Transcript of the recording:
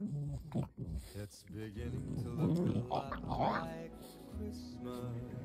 It's beginning to look a lot like Christmas.